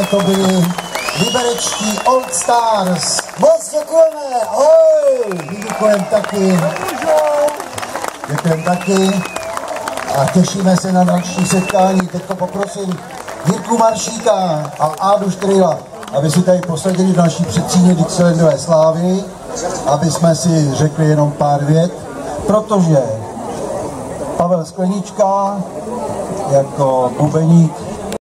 to byli liberečtí Old Stars. Moc děkujeme, ahoj! My děkujeme taky. Děkujeme taky. A těšíme se na další setkání. Teď poprosím Jirku Maršíka a Ádu Štrýla, aby si tady posadili naší předtřídní Dixielandové slávy, aby jsme si řekli jenom pár vět, protože Pavel Sklenička jako bubeník